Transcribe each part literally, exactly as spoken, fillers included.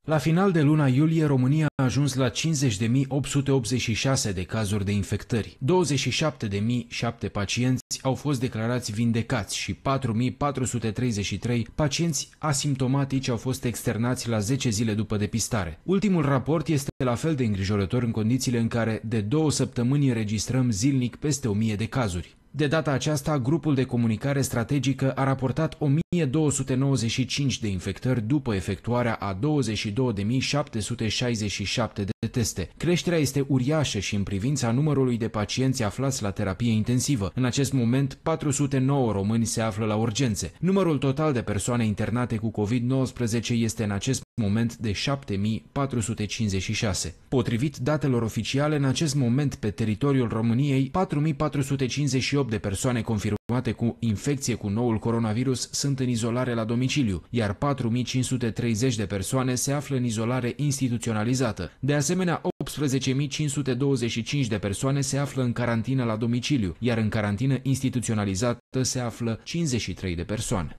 La final de luna iulie, România a ajuns la cincizeci de mii opt sute optzeci și șase de cazuri de infectări. douăzeci și șapte de mii șapte pacienți au fost declarați vindecați și patru mii patru sute treizeci și trei pacienți asimptomatici au fost externați la zece zile după depistare. Ultimul raport este la fel de îngrijorător în condițiile în care de două săptămâni înregistrăm zilnic peste o mie de cazuri. De data aceasta, grupul de comunicare strategică a raportat o mie două sute nouăzeci și cinci de infectări după efectuarea a douăzeci și două de mii șapte sute șaizeci și șapte de teste. Creșterea este uriașă și în privința numărului de pacienți aflați la terapie intensivă. În acest moment, patru sute nouă români se află la urgențe. Numărul total de persoane internate cu COVID nouăsprezece este în acest moment de șapte mii patru sute cincizeci și șase. Potrivit datelor oficiale, în acest moment pe teritoriul României, patru mii patru sute cincizeci și opt de persoane confirmate cu infecție cu noul coronavirus sunt în izolare la domiciliu, iar patru mii cinci sute treizeci de persoane se află în izolare instituționalizată. De asemenea, optsprezece mii cinci sute douăzeci și cinci de persoane se află în carantină la domiciliu, iar în carantină instituționalizată se află cincizeci și trei de persoane.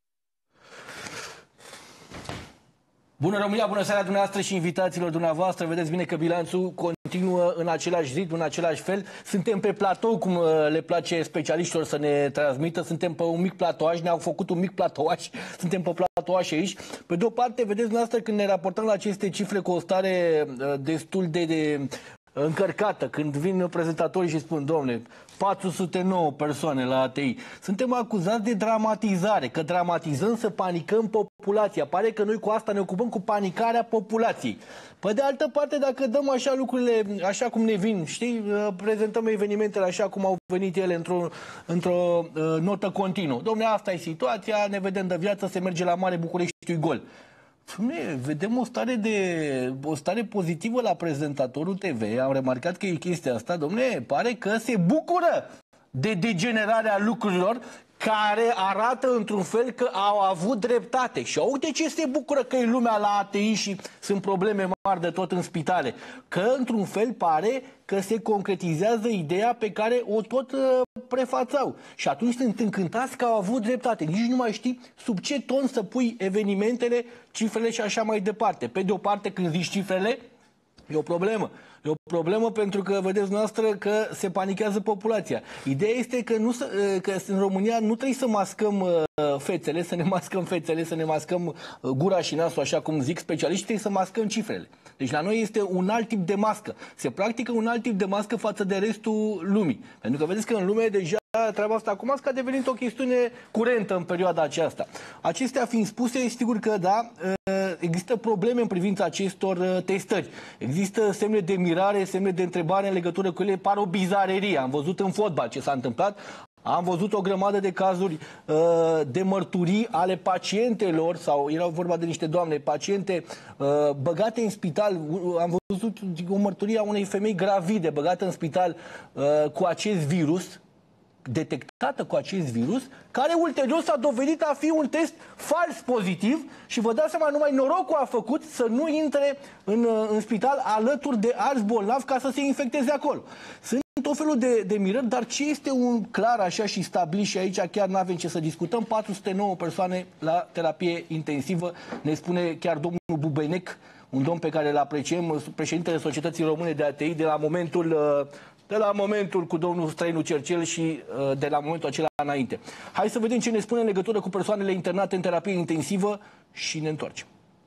Bună România, bună seara dumneavoastră și invitațiilor dumneavoastră. Vedeți bine că bilanțul continuă în același ritm, în același fel. Suntem pe platou, cum le place specialiștilor să ne transmită. Suntem pe un mic platouaș, ne-au făcut un mic platouaș. Suntem pe platouaș aici. Pe de o parte, vedeți dumneavoastră când ne raportăm la aceste cifre cu o stare destul de, de încărcată, când vin prezentatorii și spun, domne, patru sute nouă persoane la A T I. Suntem acuzați de dramatizare, că dramatizăm să panicăm populația. Pare că noi cu asta ne ocupăm cu panicarea populației. Pe de altă parte, dacă dăm așa lucrurile, așa cum ne vin, știi, prezentăm evenimentele așa cum au venit ele într-o într-o uh, notă continuă. Domne, asta e situația, ne vedem de viață, se merge la Mare Bucureștiului gol. Dom'le, vedem o stare, de, o stare pozitivă la prezentatorul T V. Am remarcat că e chestia asta. Dom'le, pare că se bucură de degenerarea lucrurilor, care arată într-un fel că au avut dreptate. Și uite ce se bucură că e lumea la A T I și sunt probleme mari de tot în spitale. Că într-un fel pare că se concretizează ideea pe care o tot uh, prefațau. Și atunci sunt încântați că au avut dreptate. Nici nu mai știi sub ce ton să pui evenimentele, cifrele și așa mai departe. Pe de o parte, când zici cifrele, e o problemă. E o problemă pentru că, vedeți noastră, că se panichează populația. Ideea este că, nu, că în România nu trebuie să mascăm fețele, să ne mascăm fețele, să ne mascăm gura și nasul, așa cum zic specialiștii, trebuie să mascăm cifrele. Deci la noi este un alt tip de mască. Se practică un alt tip de mască față de restul lumii. Pentru că vedeți că în lume deja treaba asta cu masca a devenit o chestiune curentă în perioada aceasta. Acestea fiind spuse, sigur că da, există probleme în privința acestor testări. Există semne de mirare, semne de întrebare în legătură cu ele, par o bizarerie. Am văzut în fotbal ce s-a întâmplat. Am văzut o grămadă de cazuri uh, de mărturii ale pacientelor, sau erau vorba de niște doamne, paciente uh, băgate în spital. Am văzut o mărturie a unei femei gravide băgată în spital uh, cu acest virus, detectată cu acest virus, care ulterior s-a dovedit a fi un test fals pozitiv și vă dați seama, numai norocul a făcut să nu intre în, în spital alături de alți bolnavi ca să se infecteze acolo. Sunt tot felul de, de mirări, dar ce este un clar așa și stabilit, și aici chiar nu avem ce să discutăm, patru sute nouă persoane la terapie intensivă, ne spune chiar domnul Bubenec, un domn pe care îl apreciem, președintele Societății Române de A T I, de la momentul de la momentul cu domnul Străinu Cercel și de la momentul acela înainte. Hai să vedem ce ne spune în legătură cu persoanele internate în terapie intensivă și ne întoarcem.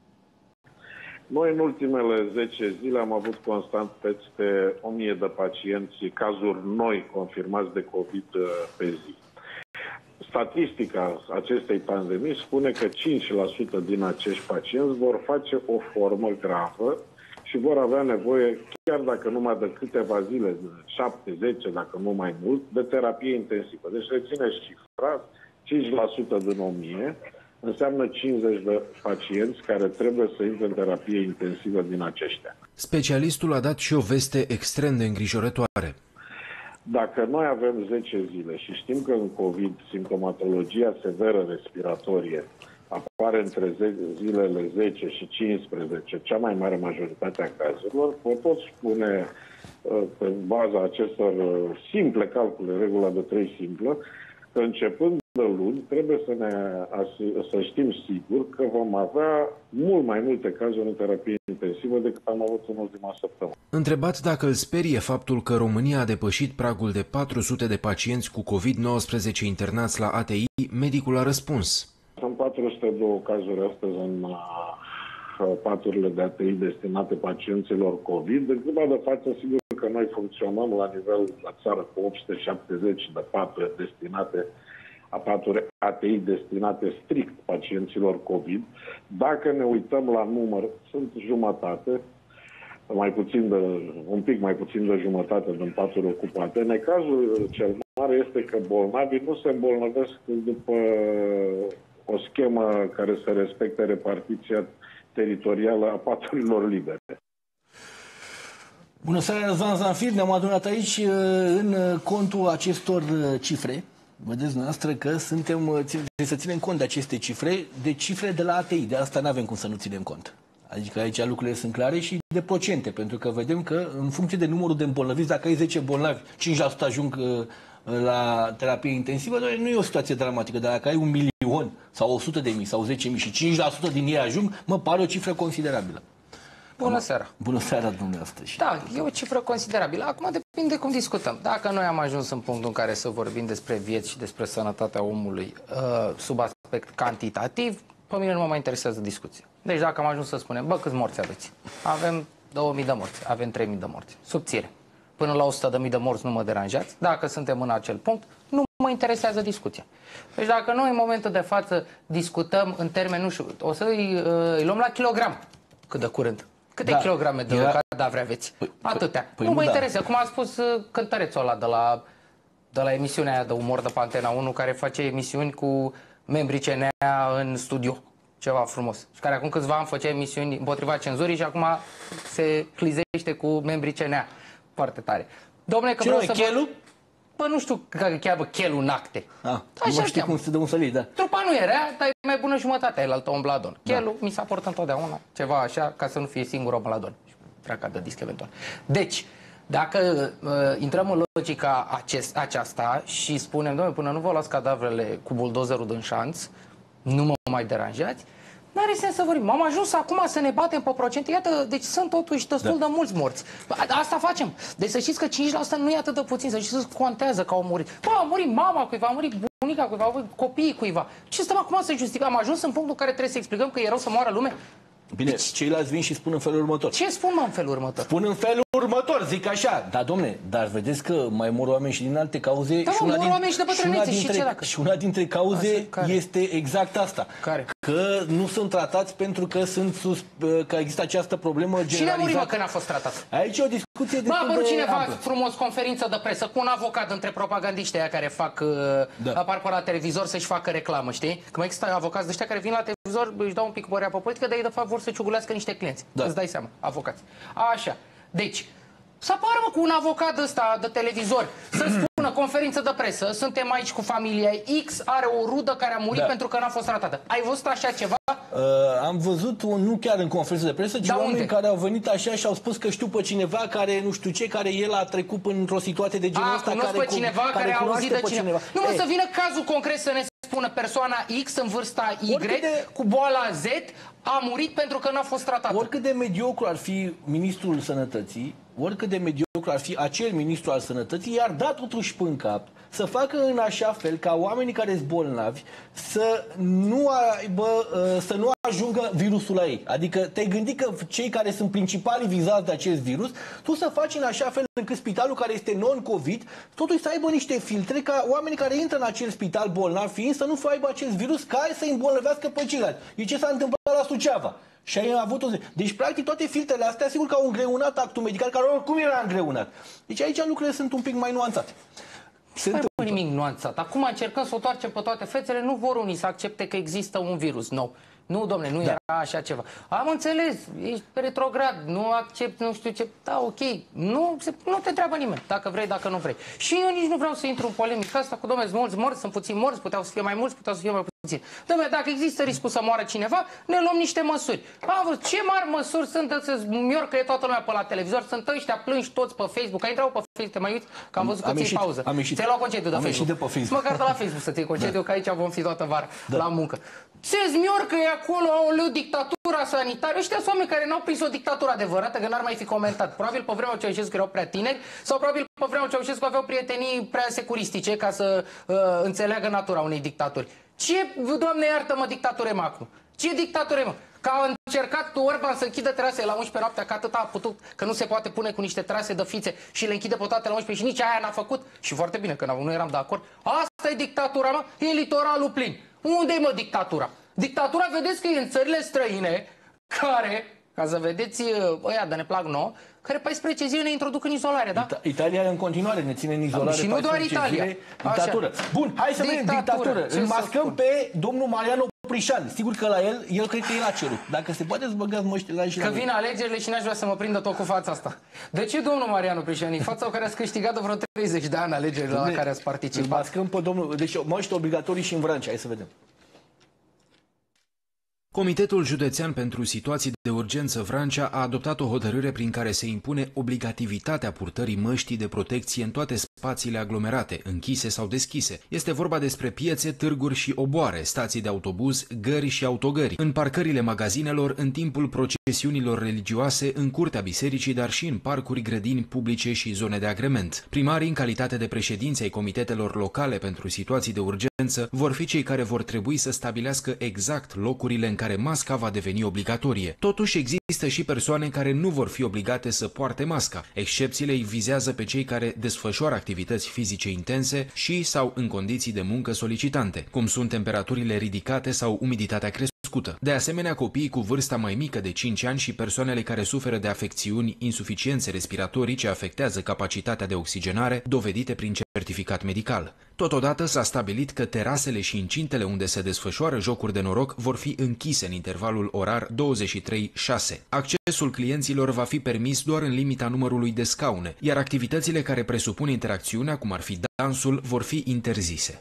Noi în ultimele zece zile am avut constant peste o mie de pacienți, cazuri noi confirmați de COVID pe zi. Statistica acestei pandemii spune că cinci la sută din acești pacienți vor face o formă gravă și vor avea nevoie, chiar dacă numai de câteva zile, șapte zece, dacă nu mai mult, de terapie intensivă. Deci rețineți cifra, cinci la sută din o mie, înseamnă cincizeci de pacienți care trebuie să intre în terapie intensivă din aceștia. Specialistul a dat și o veste extrem de îngrijorătoare. Dacă noi avem zece zile și știm că în COVID simptomatologia severă respiratorie apare între zilele zece și cincisprezece, cea mai mare majoritate a cazurilor, vă pot spune, pe baza acestor simple calcule, regula de trei simplă, că începând de luni trebuie să, ne, să știm sigur că vom avea mult mai multe cazuri în terapie intensivă decât am avut în ultima săptămână. Întrebat dacă îl sperie faptul că România a depășit pragul de patru sute de pacienți cu COVID nouăsprezece internați la A T I, medicul a răspuns. Sunt patru sute doi cazuri astăzi în paturile de A T I destinate pacienților COVID. De clipa de față, sigur că noi funcționăm la nivel la țară cu opt sute șaptezeci de paturi destinate a paturi A T I destinate strict pacienților COVID. Dacă ne uităm la număr, sunt jumătate, mai puțin de, un pic mai puțin de jumătate din paturi ocupate. Necazul cel mare este că bolnavii nu se îmbolnăvesc după o schemă care să respecte repartiția teritorială a paturilor libere. Bună seara, Răzvan Zanfir. Ne-am adunat aici în contul acestor cifre. Vedeți noastră că suntem, trebuie să ținem cont de aceste cifre, de cifre de la A T I. De asta nu avem cum să nu ținem cont. Adică aici lucrurile sunt clare și de procente, pentru că vedem că în funcție de numărul de îmbolnăviți, dacă ai zece bolnavi, cinci la sută ajung la terapie intensivă, nu e o situație dramatică, dar dacă ai un milion sau o sută de mii sau zece mii și cinci la sută din ei ajung, mă pare o cifră considerabilă. Bună seara! Bună seara, dumneavoastră! Da, e o cifră considerabilă. Acum depinde cum discutăm. Dacă noi am ajuns în punctul în care să vorbim despre vieți și despre sănătatea omului uh, sub aspect cantitativ, pe mine nu mă mai interesează discuția. Deci dacă am ajuns să spunem, bă, câți morți aveți? Avem două mii de morți, avem trei mii de morți. Subțire. Până la o sută de mii de morți nu mă deranjați. Dacă suntem în acel punct, nu mă interesează discuția. Deci dacă noi în momentul de față discutăm în termeni, nu știu, o să îi, îi luăm la kilogram cât de curând. Câte da, kilograme de era... cadavre aveți? Păi, Atâtea. Păi, nu mă da. interesează. Cum a spus uh, cântărețul ăla de la, de la emisiunea aia de umor de pe Antena unu, care face emisiuni cu membrii C N A în studio. Ceva frumos. Și care acum câțiva ani făcea emisiuni împotriva cenzurii și acum se clizește cu membrii C N A. Foarte tare. Dom'le, că ce vreau noi, să Chelu? Bă, nu știu că chiar bă, Chelu în acte. Ah, nu mă știi cum se dă un sălit, da. Trupa nu e rea, dar e mai bună jumătatea, el altă om bladon. Chelu da. Mi s-a portat întotdeauna ceva așa, ca să nu fie singur om bladon. Prea cadă disc eventual. Deci, dacă uh, intrăm în logica acest, aceasta și spunem, dom'le, până nu vă luați cadavrele cu buldozerul din șanț, nu mă mai deranjați, n-are sens să vorbim. Am ajuns acum să ne batem pe procente. Iată, deci sunt totuși destul da. de mulți morți. Asta facem. Deci să știți că cinci la sută nu e atât de puțin. Să știți că contează că au murit. Bă, a murit mama cuiva, a murit bunica cuiva, au murit copiii cuiva. Ce stăm acum să justificăm? Am ajuns în punctul în care trebuie să explicăm că e rău să moară lume? Bine, deci, ceilalți vin și spun în felul următor. Ce spun, mă, în felul următor? Spun în felul următor, zic așa. Da, domne, dar vedeți că mai mor oameni și din alte cauze. Da, și, mă, una mor din, oameni și de bătrânețe și, ce dacă? și una dintre cauze Asta, este exact asta. Care? Că nu sunt tratați pentru că sunt sus, că există această problemă generalizată. Cine a murit, mă, că n-a fost tratat? Aici e o discuție de. Bă, a apărut cineva amplă. Frumos, conferință de presă cu un avocat între propagandiștii aia care fac, da. apar pe la televizor să-și facă reclamă, știi? Că mai există avocați de ăștia care vin la televizor, își dau un pic părerea pe politică, dar ei de fapt vor să ciugulească niște clienți. Da. Îți dai seama, avocați. Așa. Deci, să apară, mă, cu un avocat ăsta de televizor, să spună conferință de presă, suntem aici cu familia X, are o rudă care a murit da. pentru că n-a fost tratată. Ai văzut așa ceva? Uh, am văzut, un, nu chiar în conferință de presă, ci da, oameni unde? care au venit așa și au spus că știu pe cineva care, nu știu ce, care el a trecut într-o situație de genul ăsta. Cunosc pe cineva care, care a auzit de cineva. cineva. Nu, mă, să vină cazul concret să ne spună persoana X în vârsta Y, de... cu boala Z, a murit pentru că n-a fost tratată. Oricât de mediocru ar fi ministrul sănătății, oricât de mediocru ar fi acel ministru al sănătății, i-ar da totuși până în cap să facă în așa fel ca oamenii care sunt bolnavi să nu aibă, să nu ajungă virusul la ei. Adică te-ai gândit că cei care sunt principalii vizați de acest virus, tu să faci în așa fel încât spitalul care este non-COVID totuși să aibă niște filtre ca oamenii care intră în acel spital bolnav fiind să nu aibă acest virus care să îi îmbolnăvească pe ceilalți. E ce s-a întâmplat la Suceava. Și ai avut o zi. Deci, practic, toate filtrele astea, sigur că au îngreunat actul medical, care oricum era îngreunat. Deci aici lucrurile sunt un pic mai nuanțate. Nu mai nimic nuanțat. Acum încercăm să o toarcem pe toate fețele, nu vor unii să accepte că există un virus nou. Nu, domne, nu da. era așa ceva. Am înțeles, ești retrograd, nu accept, nu știu ce. Da, ok, nu, nu te întreabă nimeni, dacă vrei, dacă nu vrei. Și eu nici nu vreau să intru în polemică asta cu, domne, mulți morți, sunt puțini morți, puteau să fie mai mulți, puteau să fie mai puțini. Domne, dacă există riscul să moară cineva, ne luăm niște măsuri. Am văzut, ce mari măsuri sunt de să-ți miorcăie toată lumea pe la televizor, sunt ăștia plângi toți pe Facebook. Ai intrat pe Facebook, te mai uiți? Că am văzut că ți-ai pauză. Ți-ai luat concediu de Facebook. De pe Facebook. Măcar de la Facebook să ții concediu, da. că aici vom fi toată vara da. la muncă. Ce-ți miorcăie acolo, aoleu, dictatura sanitară, ăștia sunt oameni care n-au prins o dictatură adevărată, că n-ar mai fi comentat. Probabil pe vremea Ceaușescu erau prea tineri sau probabil pe vremea Ceaușescu aveau prietenii prea securistice ca să uh, înțeleagă natura unei dictaturi. Ce, Doamne iartă-mă, dictatură mă acum? Ce dictatură mă? Că a încercat Orban să închidă terasele la unsprezece noaptea, că atât a putut, că nu se poate pune cu niște trase de fițe și le închide pe toate la unsprezece și nici aia n-a făcut. Și foarte bine, că nu eram de acord. Asta e dictatura, mă, e litoralul plin. Unde e, mă, dictatura? Dictatura, vedeți că e în țările străine, care, ca să vedeți ăia de ne plac nouă, care paisprezece zile ne introduc în izolare, da? Italia în continuare ne ține în izolare. Și nu doar Italia. Dictatură. Bun, hai să vedem dictatură. Îl mascăm pe domnul Mariano Prișan. Sigur că la el, el cred că el a cerut. Dacă se poate să băgați măștile la și Că vin alegerile și n-aș vrea să mă prindă tot cu fața asta. De ce domnul Mariano Prișan? E fața care ați câștigat de vreo treizeci de ani alegerile la care ați participat. Îl mascăm pe domnul... Deci măști obligatorii și în Vrancea. Hai să vedem. Comitetul Județean pentru Situații de Urgență Vrancea a adoptat o hotărâre prin care se impune obligativitatea purtării măștii de protecție în toate spațiile aglomerate, închise sau deschise. Este vorba despre piețe, târguri și oboare, stații de autobuz, gări și autogări, în parcările magazinelor, în timpul procesiunilor religioase, în curtea bisericii, dar și în parcuri, grădini publice și zone de agrement. Primarii, în calitate de președinți ai comitetelor locale pentru situații de urgență, vor fi cei care vor trebui să stabilească exact locurile în care masca va deveni obligatorie. Totuși există și persoane care nu vor fi obligate să poarte masca. Excepțiile îi vizează pe cei care desfășoară activități fizice intense și sau în condiții de muncă solicitante, cum sunt temperaturile ridicate sau umiditatea crescută. De asemenea, copiii cu vârsta mai mică de cinci ani și persoanele care suferă de afecțiuni, insuficiențe respiratorii ce afectează capacitatea de oxigenare, dovedite prin certificat medical. Totodată s-a stabilit că terasele și incintele unde se desfășoară jocuri de noroc vor fi închise în intervalul orar douăzeci și trei șase. Accesul clienților va fi permis doar în limita numărului de scaune, iar activitățile care presupun interacțiunea, cum ar fi dansul, vor fi interzise.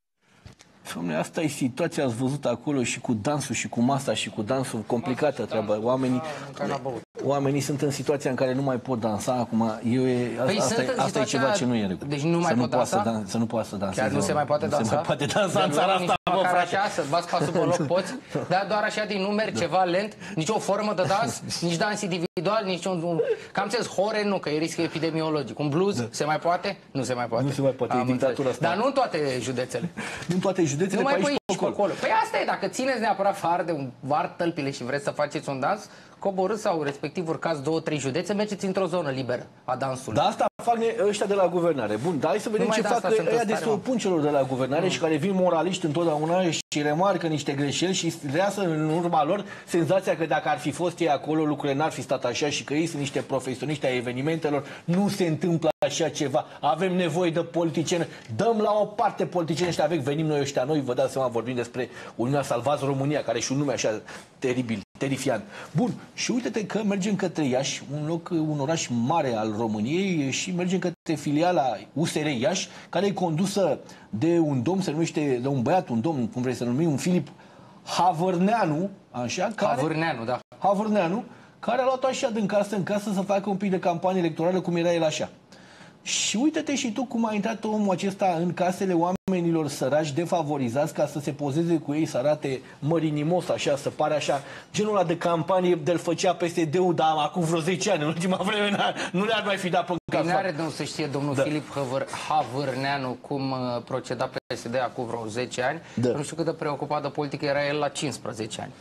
Dom'le, asta e situația, ați văzut acolo și cu dansul și cu masa și cu dansul, complicată treaba. Oamenii, oamenii sunt în situația în care nu mai pot dansa acum. Eu e, păi asta, e, asta e ceva ce nu e în regulă. Deci nu mai să pot nu dansa? Dan, să nu poată să danseze. Chiar nu se mai poate dansa? Nu se mai poate dansa în țara asta, bă, frate. Așa, să bați pasul pe loc, poți? Dar doar așa din numeri, da. Ceva lent, nici o formă de dans, nici dans individual, nici un... Cam ce hore, nu, că e risc epidemiologic. Un blues, da. Se mai poate? Nu se mai poate. Nu se mai poate, e dictatura asta. Dar nu în toate județele. Nu în toate județele, nu mai pe aici, pe acolo. acolo. Păi asta e, dacă țineți neapărat far de un var tălpile și vreți să faceți un dans, coborâți sau respectiv urcați două, trei județe, mergeți într-o zonă liberă a dansului. Da, asta fac ăștia de la guvernare. Bun, dar hai să vedem ce fac ăia de se opun celor de la guvernare mm. și care vin moraliști întotdeauna și remarcă niște greșeli și reasă în urma lor senzația că dacă ar fi fost ei acolo, lucrurile n-ar fi stat așa și că ei sunt niște profesioniști ai evenimentelor, nu se întâmplă așa ceva. Avem nevoie de politicieni, dăm la o parte politicieni ăștia vechi, venim noi ăștia noi, vă dați seama, vorbim despre Uniunea Salvați România, care și un nume așa teribil, terifiant. Bun, și uite-te că mergem către Iași, un loc, un oraș mare al României și mergem către filiala U S R Iași, care e condusă de un domn, se numește, de un băiat, un domn, cum vrei să numim, un Filip Havărneanu, așa, care... Havărneanu, da. Havărneanu, care a luat-o așa din casă în casă să facă un pic de campanie electorală, cum era el așa. Și uite-te și tu cum a intrat omul acesta în casele oamenilor săraci defavorizați ca să se pozeze cu ei, să arate mărinimos așa, să pare așa, genul ăla de campanie de-l făcea P S D-ul, dar acum vreo zece ani, în ultima vreme nu le-ar mai fi dat pe casă. Bine are de să știe domnul da. Filip Havărneanu cum proceda P S D acum vreo zece ani, da. Nu știu cât de preocupat de politică era el la cincisprezece ani.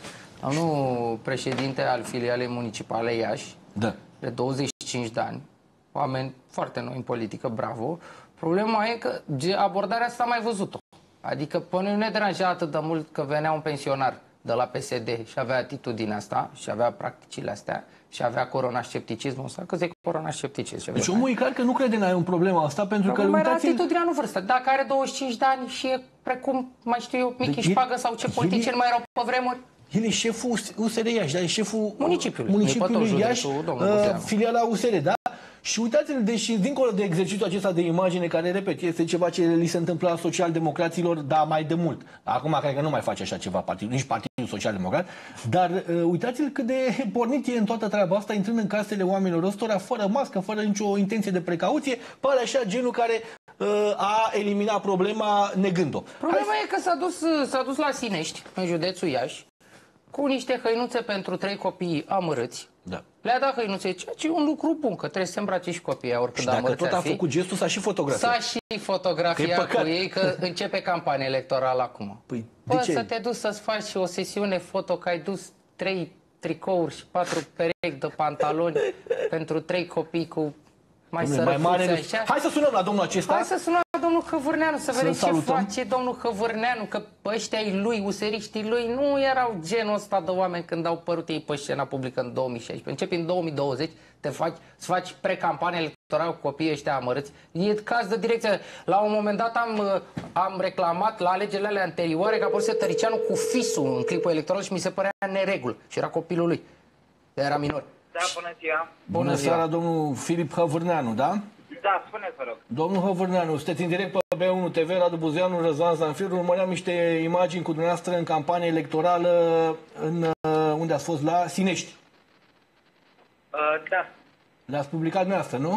Nu președinte al filialei municipale Iași, da. De douăzeci și cinci de ani. Oameni foarte noi în politică, bravo. Problema e că abordarea asta am mai văzut-o. Adică pe noi nu ne deranja atât de mult că venea un pensionar de la P S D și avea atitudinea asta și avea practicile astea și avea corona-scepticismul ăsta, că zic corona-scepticism. Deci omul e clar că nu crede în problema asta pentru că... Mai era atitudinea nu vârstă. Dacă are douăzeci și cinci de ani și e precum, mai știu eu, Michi Șpagă sau ce politicieni mai erau pe vremuri. El e șeful U S R Iași, dar e șeful municipiului, municipiului Iași, uh, filiala U S R, da? Și uitați-vă, deși dincolo de exercițiul acesta de imagine, care, repet, este ceva ce li se întâmpla social-democraților, dar mai de mult. Acum cred că nu mai face așa ceva partidul, nici Partidul Social-Democrat, dar uh, uitați-l cât de pornit e în toată treaba asta, intrând în casele oamenilor ăstora, fără mască, fără nicio intenție de precauție, pare așa genul care uh, a eliminat problema negând-o. Problema Hai... e că s-a dus, s-a dus la Sinești, în județul Iași, cu niște hăinuțe pentru trei copii amărâți. Da. Le-a dat hăinuțe, ceea ce e un lucru bun, că trebuie să se îmbrace și copiii, oricât Și de dacă amărâți tot ar a fi. făcut gestul, s-a și fotografiat. S-a și fotografiat Că cu ei, că începe campania electorală acum. Păi, Bă, de ce? să te duci să-ți faci o sesiune foto, că ai dus trei tricouri și patru perechi de pantaloni pentru trei copii cu mai Dom'le, mai mare... așa. Hai să sunăm la domnul acesta. Hai să sunăm la domnul Hăvârneanu, să, să vedem ce salutăm. face domnul Hăvârneanu, că ăștia lui, useriștii lui, nu erau genul ăsta de oameni când au părut ei pe scena publică în două mii șaisprezece. Începi în două mii douăzeci, te faci, să faci pre-campanie electorală cu copiii ăștia amărâți. E caz de direcție. La un moment dat am, am reclamat la alegerile alea anterioare că a părut Tăricianu cu fisul în clipul electoral și mi se părea neregul. Și era copilul lui. Era minor. Da, bună ziua. Bună, Bună seara, domnul Filip Hăvârneanu, da? Da, spuneți, vă rog. Domnul Hăvârneanu, sunteți în direct pe B unu T V, Radu Buzeanu, Răzvan Zanfir. Urmăream niște imagini cu dumneavoastră în campanie electorală în, unde ați fost la Sinești. Uh, da. Le-ați publicat dumneavoastră, nu?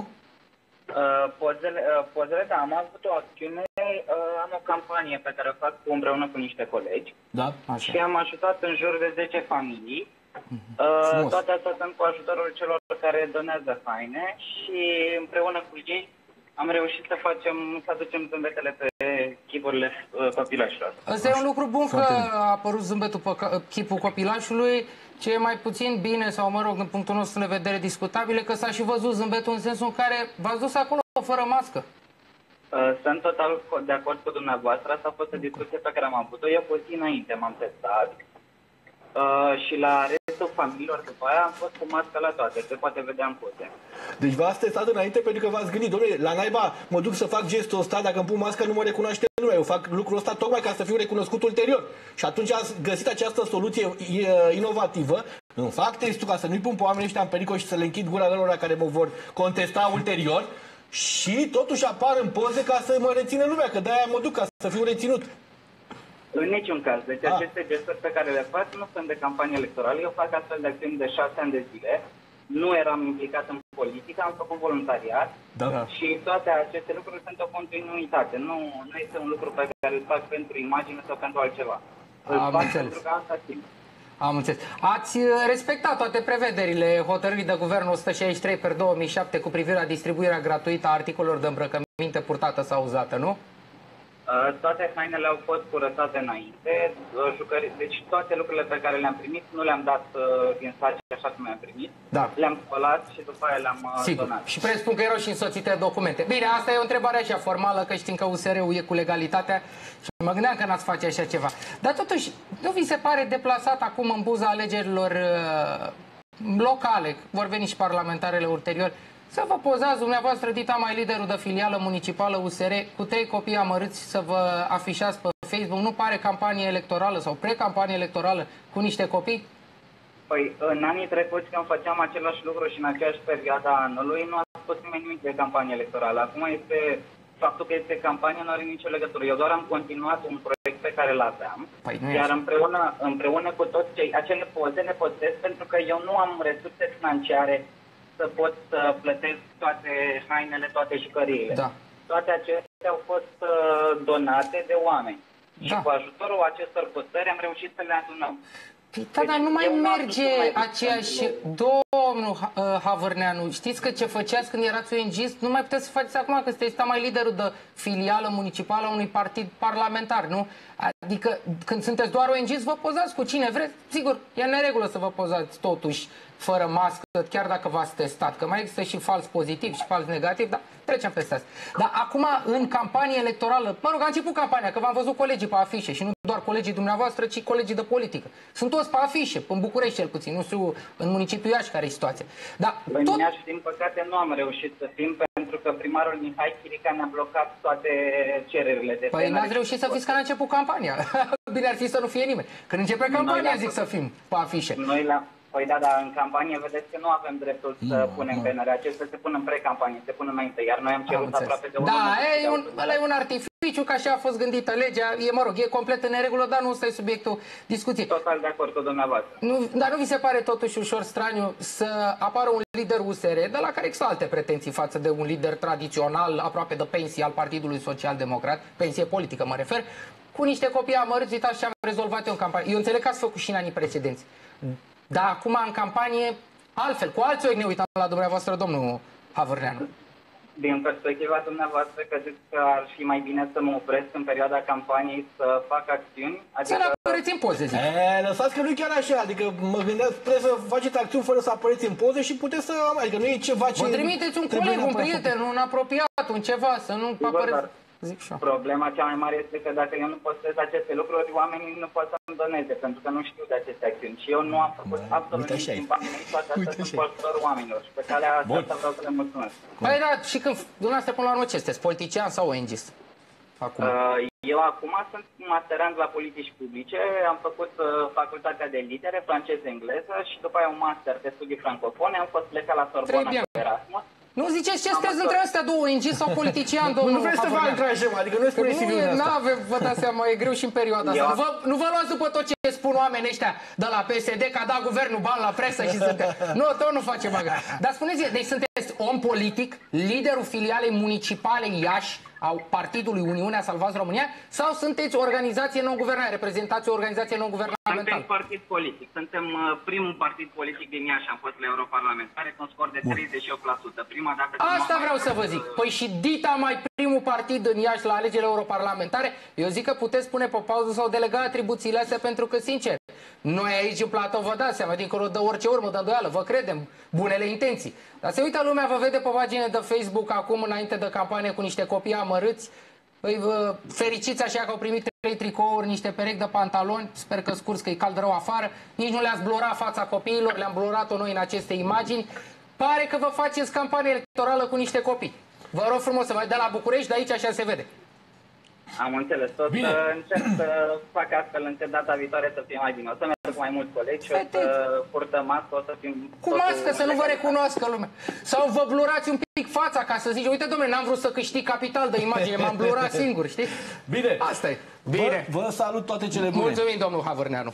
Uh, pozele, uh, pozele, da, am avut o acțiune, uh, am o campanie pe care o fac împreună cu niște colegi. Da, așa. Și am ajutat în jur de zece familii. Uh, toate astea sunt cu ajutorul celor care donează haine și împreună cu ei am reușit să facem, să aducem zâmbetele pe chipurile uh, copilașilor. Ăsta e un lucru bun că a apărut zâmbetul pe chipul copilașului. Ce e mai puțin bine, sau mă rog, din punctul nostru de vedere discutabil, că s-a și văzut zâmbetul în sensul în care v-ați dus acolo fără mască. Uh, sunt total de acord cu dumneavoastră. Asta a fost o discuție pe care am avut-o. Eu cu zi înainte m-am testat. Uh, și la restul familiilor după aia am fost cu mască la toate, se poate vedea în poze. Deci v-ați testat înainte pentru că v-ați gândit, domnule, la naiba mă duc să fac gestul ăsta, dacă îmi pun mască nu mă recunoaște lumea, eu fac lucrul ăsta tocmai ca să fiu recunoscut ulterior. Și atunci ați găsit această soluție inovativă, îmi fac testul ca să nu-i pun pe oamenii ăștia în pericol și să le închid gura lor care mă vor contesta ulterior și totuși apar în poze ca să mă rețină lumea, că de-aia mă duc ca să fiu reținut. În niciun caz. Deci ah. aceste gesturi pe care le fac nu sunt de campanie electorală. Eu fac astfel de acțiuni de șase ani de zile. Nu eram implicat în politică, am făcut voluntariat. Da. Și toate aceste lucruri sunt o continuitate. Nu, nu este un lucru pe care îl fac pentru imagine sau pentru altceva. Îl Am fac înțeles. pentru că asta simt. Am înțeles. Ați respectat toate prevederile hotărârii de guvern o sută șaizeci și trei pe două mii șapte cu privire la distribuirea gratuită a articolelor de îmbrăcăminte purtată sau uzată, nu? Uh, toate hainele au fost curățate înainte, uh, jucări... deci toate lucrurile pe care le-am primit nu le-am dat uh, din saci așa cum le-am primit, da. Le-am spălat și după aia le-am uh, donat. Și presupun că erau și însoțite documente. Bine, asta e o întrebare așa formală, că știm că U S R-ul e cu legalitatea și mă gândeam că n-ați face așa ceva. Dar totuși, nu vi se pare deplasat acum în buza alegerilor uh, locale, vor veni și parlamentarele ulterior, să vă pozați dumneavoastră, dita mai liderul de filială municipală U S R, cu trei copii amărâți să vă afișați pe Facebook? Nu pare campanie electorală sau pre-campanie electorală cu niște copii? Păi, în anii trecuți când făceam același lucru și în aceeași perioadă anului, nu a spus nimeni nimic de campanie electorală. Acum este, faptul că este campanie nu are nicio legătură. Eu doar am continuat un proiect pe care îl aveam, păi nu iar împreună, împreună cu toți cei, acele poze le postez pentru că eu nu am resurse financiare să pot să plătesc toate hainele, toate jucăriile. Da. Toate acestea au fost uh, donate de oameni. Da. Și cu ajutorul acestor postări am reușit să le adunăm. Da, dar nu mai merge aceeași... Domnul Havărneanu, știți că ce făceați când erați O N G-ist? Nu mai puteți să faceți acum, că sunteți mai liderul de filială municipală a unui partid parlamentar, nu? Adică când sunteți doar O N G-ist, vă pozați cu cine vreți. Sigur, e în neregulă să vă pozați totuși fără mască, chiar dacă v-ați testat. Că mai există și fals pozitiv și fals negativ, dar trecem peste asta. Dar acum, în campanie electorală, mă rog, a început campania, că v-am văzut colegii pe afișe și nu doar colegii dumneavoastră, ci colegii de politică. Sunt toți pe afișe, în București cel puțin, nu știu în municipiul Iași care e situația. Dar în tot... Iași, din păcate, nu am reușit să fim, pentru că primarul Mihai Chirica ne-a blocat toate cererile de Păi n-ați reușit să fiți ca la început campania. Bine ar fi să nu fie nimeni. Când începe campania, zic să fim pe afișe. Noi la... Păi da, dar în campanie vedeți că nu avem dreptul să nu, punem nu. Banere. Acestea se pun în pre-campanie, se pun înainte, iar noi am cerut am aproape de un Da, e un, ăla e un artificiu, că așa a fost gândită legea, e, mă rog, e complet în neregulă, dar nu ăsta e subiectul discuției. Total de acord cu dumneavoastră. Nu, dar nu vi se pare totuși ușor straniu să apară un lider U S R, de la care există alte pretenții față de un lider tradițional, aproape de pensie al Partidului Social Democrat, pensie politică mă refer, cu niște copii amărâți, uitați ce am rezolvat eu în campanie. Eu înțeleg că ați făcut și în anii precedenți. Dar acum în campanie, altfel, cu alți ochi ne uităm la dumneavoastră, domnul Havărneanu. Din perspectiva dumneavoastră, credeți că ar fi mai bine să mă opresc în perioada campaniei să fac acțiuni? Adică... Să ne apăreți în poze, zic. E, lăsați că nu e chiar așa, adică mă gândeam, trebuie să faceți acțiuni fără să apăreți în poze și puteți să... Adică nu e ceva ce... Vă trimiteți un coleg, un prieten, un apropiat, un ceva, să nu apăreți... Zic și eu. Problema cea mai mare este că dacă eu nu postez aceste lucruri, oamenii nu pot să-mi doneze, pentru că nu știu de aceste acțiuni. Și eu nu am făcut absolut nimic din banii mei, toate astea sunt cu ajutorul oamenilor. Și pe calea asta vreau să le mulțumesc. Păi da, și când dumneavoastră până la urmă ce sunteți? Politician sau O N G-ist? Acum. Eu acum sunt masterand la politici publice, am făcut uh, facultatea de litere, franceză-engleză și după aia un master de studii francofone, am fost plecat la Sorbona cu Erasmus. Nu ziceți ce sunteți între astea două, O N G sau politician, domnul Nu vreți să vă întrajăm, adică nu spune civil în asta. Nu, vă dați seama, e greu și în perioada asta. Nu vă, nu vă luați după tot ce spun oamenii ăștia de la P S D, că a dat guvernul bani la presă și sunteți... Nu, tot nu face bagă. Dar spuneți, deci sunteți om politic, liderul filialei municipale Iași, au Partidului Uniunea Salvați România, sau sunteți o organizație non-guvernamentală, reprezentați o organizație non-guvernamentală? Suntem partid politic. Suntem uh, primul partid politic din Iași, am fost la europarlamentare cu un scor de treizeci și opt la sută. Prima dată... Asta vreau să vă zic. Păi și dita mai primul partid în Iași la alegerile europarlamentare, eu zic că puteți pune pe pauză sau delega atribuțiile astea, pentru că, sincer, noi aici în platou vă dați seama, dincolo de orice urmă de îndoială, vă credem, bunele intenții. Dar se uită lumea, vă vede pe pagine de Facebook acum, înainte de campanie, cu niște copii amărâți, îi fericiți așa că au primit trei tricouri, niște perechi de pantaloni, sper că scurs, că e cald rău afară, nici nu le-ați blorat fața copiilor, le-am blorat-o noi în aceste imagini. Pare că vă faceți campanie electorală cu niște copii. Vă rog frumos să vă de la București, de aici așa se vede. Am înțeles. Tot să încerc să fac astfel încât data viitoare să fie mai bine. O să merg cu mai mulți colegi, o să purtăm mască, o să fim... Cu mască, să nu vă recunoască lumea. Sau vă blurați un pic fața ca să zici, uite domnule, n-am vrut să câștig capital de imagine, m-am blurat singur, știi? Bine. Asta e. Bine. Vă, vă salut toate cele bune. Mulțumim, domnul Havărneanu.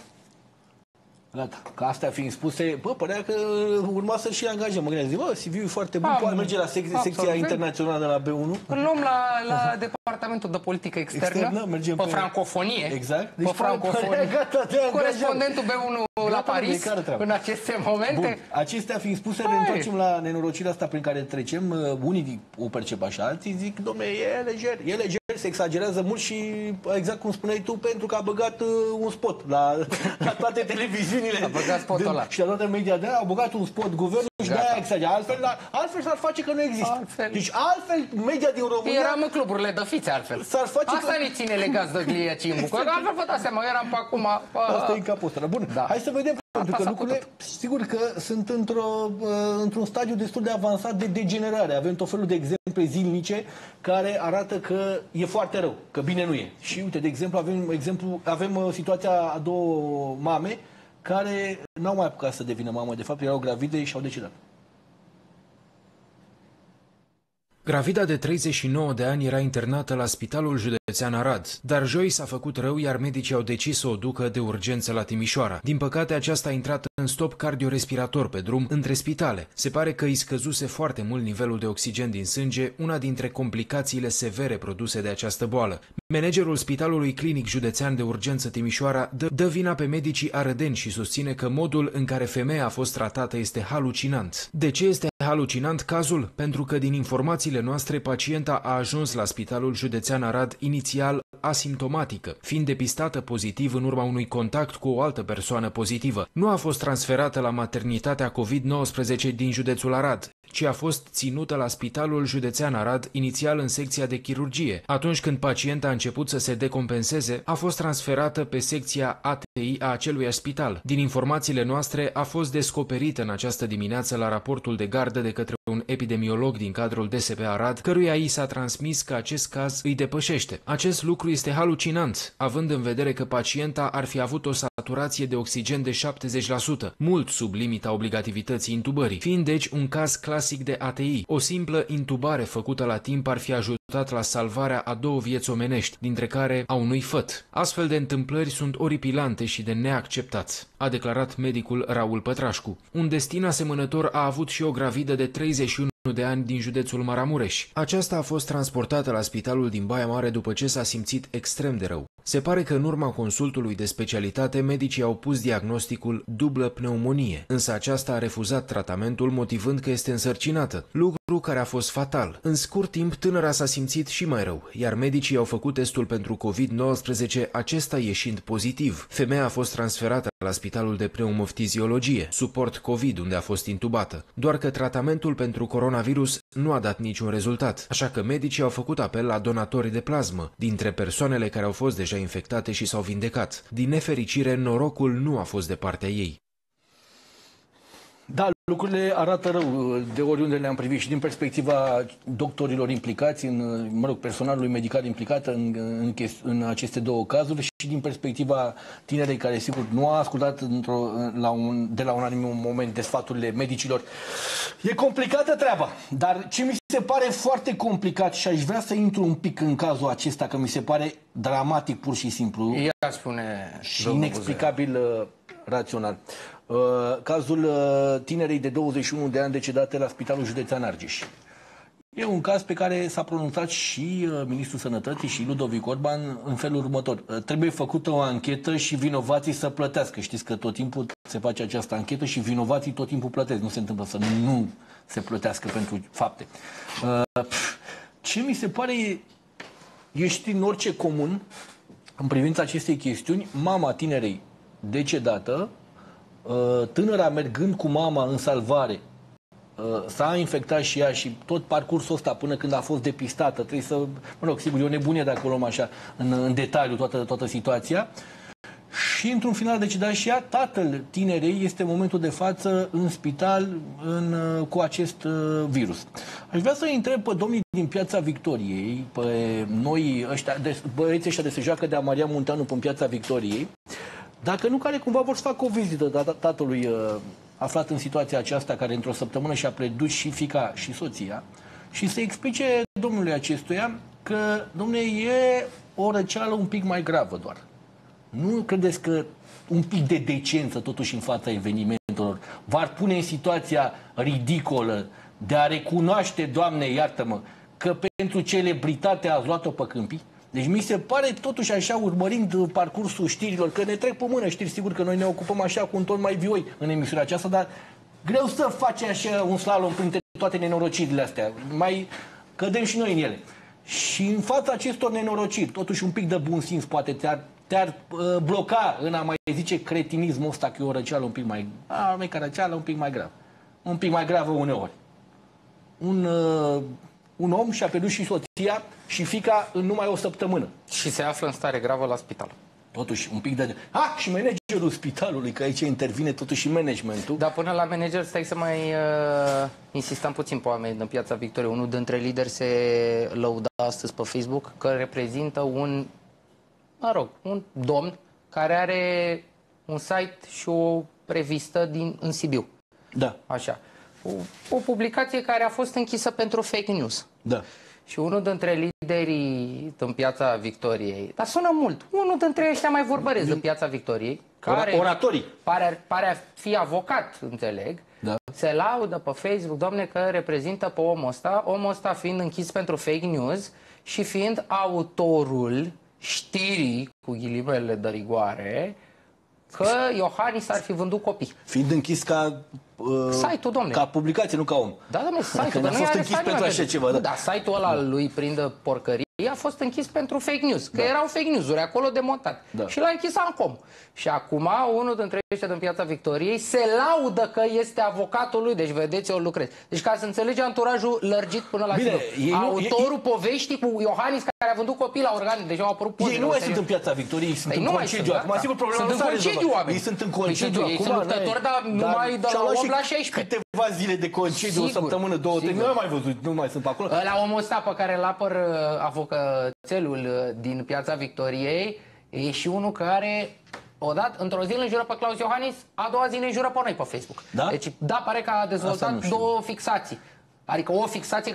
Gata. Că astea fiind spuse, bă, părea că urma să și angajăm. Mă gândesc, bă, C V-ul e foarte bun, poate merge la sec secția internațională de la B unu. Îl luăm la, la departamentul de politică externă, externă mergem pe, pe francofonie. Exact. Deci pe francofonie. Gata, corespondentul B unu gata, la Paris în aceste momente. Bun. Acestea fiind spuse, ne întoarcem la nenorocirea asta prin care trecem. Unii o percep așa, alții zic, dom'le, e leger, e leger, se exagerează mult și exact cum spuneai tu, pentru că a băgat uh, un spot la, la toate televiziunile. A băgat spotul ăla. Și la toate media de aia au băgat un spot guvernul și de-aia exagerează. Altfel, la, altfel s-ar face că nu există. Altfel. Deci altfel media din România... Eram în cluburile de fițe altfel. S-ar face asta că... ne ține legați de glie aici în București. Altfel vă dați seama, eram pe acum... Asta e în capul ăsta. Bun, da. Hai să vedem. Pentru că lucrurile, sigur că sunt într-o, într-un stadiu destul de avansat de degenerare. Avem tot felul de exemple zilnice care arată că e foarte rău, că bine nu e. Și uite, de exemplu, avem, exemplu, avem situația a două mame care n-au mai apucat să devină mamă. De fapt, erau gravide și au decedat. Gravida de treizeci și nouă de ani era internată la Spitalul Județean Arad, dar joi s-a făcut rău, iar medicii au decis să o ducă de urgență la Timișoara. Din păcate, aceasta a intrat în stop cardiorespirator pe drum între spitale. Se pare că îi scăzuse foarte mult nivelul de oxigen din sânge, una dintre complicațiile severe produse de această boală. Managerul Spitalului Clinic Județean de Urgență Timișoara dă, dă vina pe medicii arădeni și susține că modul în care femeia a fost tratată este halucinant. De ce este halucinant cazul? Pentru că din informațiile noastre, pacienta a ajuns la Spitalul Județean Arad inițial asimptomatică, fiind depistată pozitiv în urma unui contact cu o altă persoană pozitivă. Nu a fost transferată la maternitatea COVID nouăsprezece din județul Arad, ci a fost ținută la Spitalul Județean Arad, inițial în secția de chirurgie. Atunci când pacienta a început să se decompenseze, a fost transferată pe secția A T I a aceluiași spital. Din informațiile noastre, a fost descoperită în această dimineață la raportul de gardă de către un epidemiolog din cadrul D S P Arad, căruia i s-a transmis că acest caz îi depășește. Acest lucru este halucinant, având în vedere că pacienta ar fi avut o saturație de oxigen de șaptezeci la sută, mult sub limita obligativității intubării, fiind deci un caz clasic de A T I. O simplă intubare făcută la timp ar fi ajutat la salvarea a două vieți omenești, dintre care a unui făt. Astfel de întâmplări sunt oripilante și de neacceptat, a declarat medicul Raul Pătrașcu. Un destin asemănător a avut și o gravidă de treizeci și unu de ani din județul Maramureș. Aceasta a fost transportată la spitalul din Baia Mare după ce s-a simțit extrem de rău. Se pare că în urma consultului de specialitate, medicii au pus diagnosticul dublă pneumonie, însă aceasta a refuzat tratamentul motivând că este însărcinată, lucru care a fost fatal. În scurt timp, tânăra s-a simțit și mai rău, iar medicii au făcut testul pentru COVID nouăsprezece, acesta ieșind pozitiv. Femeia a fost transferată la spitalul de pneumoftiziologie, suport COVID, unde a fost intubată. Doar că tratamentul pentru coronavirus nu a dat niciun rezultat, așa că medicii au făcut apel la donatori de plasmă, dintre persoanele care au fost deja infectate și s-au vindecat. Din nefericire, norocul nu a fost de partea ei. Da, lucrurile arată rău de oriunde le-am privit și din perspectiva doctorilor implicați, în, mă rog, personalului medical implicat în, în, în aceste două cazuri și din perspectiva tinerei care, sigur, nu a ascultat la un, de la un anumit moment de sfaturile medicilor. E complicată treaba, dar ce mi se pare foarte complicat și aș vrea să intru un pic în cazul acesta, că mi se pare dramatic pur și simplu. Ea spune și inexplicabil uh, rațional. Uh, cazul uh, tinerei de douăzeci și unu de ani decedate la Spitalul Județean Argeș. E un caz pe care s-a pronunțat și uh, Ministrul Sănătății și Ludovic Orban în felul următor. Uh, trebuie făcută o anchetă și vinovații să plătească. Știți că tot timpul se face această anchetă și vinovații tot timpul plătesc. Nu se întâmplă să nu se plătească pentru fapte. Uh, pf, ce mi se pare, ești în orice comun în privința acestei chestiuni, mama tinerei decedată, tânăra mergând cu mama în salvare, s-a infectat și ea și tot parcursul ăsta până când a fost depistată, trebuie să, mă rog, sigur, e o nebunie dacă o luăm așa în, în detaliu toată, toată situația. Și într-un final decedat și ea, tatăl tinerei este în momentul de față în spital în, cu acest virus. Aș vrea să-i întreb pe domnii din Piața Victoriei, pe noi ăștia, de, băieții ăștia de se joacă de Maria Munteanu pe Piața Victoriei, dacă nu, care cumva vor să facă o vizită tatălui uh, aflat în situația aceasta, care într-o săptămână și-a pierdut și fiica și soția, și să explice domnului acestuia că, domnule, e o răceală un pic mai gravă doar. Nu credeți că un pic de decență, totuși, în fața evenimentelor, v-ar pune în situația ridicolă de a recunoaște, Doamne, iartă-mă, că pentru celebritate ați luat-o pe câmpii? Deci mi se pare totuși așa, urmărind parcursul știrilor, că ne trec pe mână știri, sigur că noi ne ocupăm așa cu un ton mai vioi în emisiunea aceasta, dar greu să faci așa un slalom printre toate nenorocirile astea. Mai cădem și noi în ele. Și în fața acestor nenorociri, totuși un pic de bun simț poate te-ar te-ar uh, bloca în a mai zice cretinismul ăsta că e o răceală un pic mai... A, mică răceală un pic mai grav. Un pic mai gravă uneori. Un... Uh, Un om și-a pierdut și soția și fiica în numai o săptămână. Și se află în stare gravă la spital. Totuși, un pic de... Ah, și managerul spitalului, că aici intervine totuși și managementul. Dar până la manager, stai să mai uh, insistăm puțin pe oameni în Piața Victoriei. Unul dintre lideri se lăuda astăzi pe Facebook că reprezintă un, mă rog, un domn care are un site și o revistă din, în Sibiu. Da. Așa. O, o publicație care a fost închisă pentru fake news. Da. Și unul dintre liderii în Piața Victoriei, dar sună mult, unul dintre ăștia mai vorbăresc în Piața Victoriei, care oratorii. Pare, pare a fi avocat, înțeleg, da. Se laudă pe Facebook, domne, că reprezintă pe omul ăsta, omul ăsta fiind închis pentru fake news și fiind autorul știrii, cu ghilimele de rigoare, că Iohannis ar fi vândut copii. Fiind închis ca... Uh, site-ul, domne. Ca publicație, nu ca om. Da, domne, site-ul. Că, că nu a fost închis pentru așa ceva. Da, da, site-ul ăla lui prindă porcării a fost închis pentru fake news. Că da. Erau fake news-uri acolo de montat. Da. Și l-a închis Ancom. Și acum unul dintre ăștia din Piața Victoriei se laudă că este avocatul lui. Deci vedeți, eu lucrez. Deci ca să înțelegi anturajul lărgit până la Bine, autorul ei, poveștii cu Iohannis care a vândut copii la organe. Deci au apărut poze. Ei nu mai sunt în Piața Victoriei, ei sunt păi în concediu. Acum, sigur, problema sunt în concediu, oameni. Ei sunt în concediu acum. Ei sunt luptători, dar numai de la opt la șaisprezece. Câteva zile de concediu, o săptămână, două, trei. Nu am mai văzut, nu mai sunt pe acolo. La omul ăsta pe care îl apăr avocațelul din Piața Victoriei e și unul care odată, într-o zi îl înjură pe Claus Iohannis, a doua zi ne înjură pe noi pe Facebook. Da? Deci, da, pare că a dezvoltat două fixații. Adică o fixație că pe una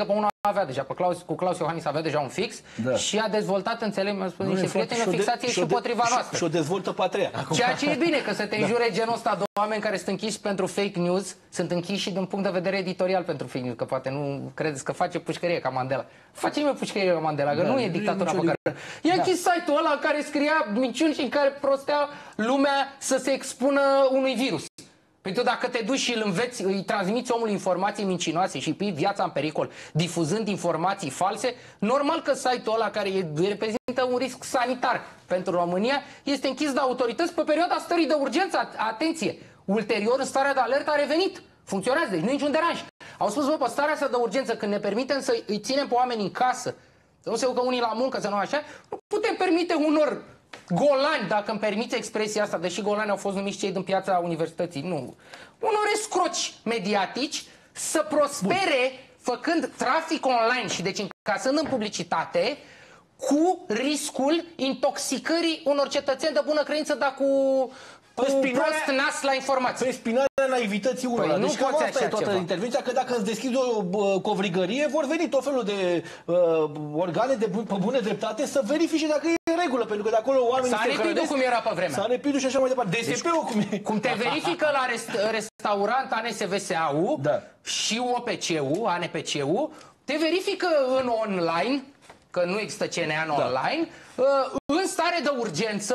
avea deja, pe Claus, cu Claus Iohannis avea deja un fix da. și a dezvoltat, înțeleg, mi-a spus niște prieteni, o fixație și împotriva noastră. Și o dezvoltă patria. Ceea ce e bine, că să te înjure da. genul ăsta de oameni care sunt închiși pentru fake news, sunt închiși și din punct de vedere editorial pentru fake news, că poate nu credeți că face pușcărie ca Mandela. Face-mi pușcărie ca Mandela, că da, nu e dictatura pe care... I-a închis site-ul ăla în care scria minciuni și în care prostea lumea să se expună unui virus. Păi tu dacă te duci și îl înveți, îi transmiți omului informații mincinoase și pui viața în pericol, difuzând informații false, normal că site-ul ăla care reprezintă un risc sanitar pentru România este închis de autorități pe perioada stării de urgență. Atenție! Ulterior, starea de alertă a revenit. Funcționează, deci nu e niciun deranj. Au spus, bă, pe starea asta de urgență, când ne permitem să îi ținem pe oameni în casă, să nu se ducă unii la muncă, să nu așa, nu putem permite unor golani, dacă îmi permiți expresia asta, deși golani au fost numiți cei din piața universității, nu, unor escroci mediatici să prospere Bun. făcând trafic online și deci încasând în publicitate cu riscul intoxicării unor cetățeni de bună credință, dar cu, cu prost nas la informații. Pe spinarea naivității unora. Păi deci cam asta e toată ceva. intervenția, că dacă îți deschizi o uh, covrigărie, vor veni tot felul de uh, organe de bu pe bună dreptate să verifice dacă e în regulă, pentru că de acolo oamenii se hrănesc. Cum era pe vremea. Sarepidul și așa mai departe. D S P-ul cum e. Cum te verifică la rest restaurant A N S V S A-ul da. și O P C-ul, A N P C-ul, te verifică în online, că nu există C N A în da. online, uh, în stare de urgență,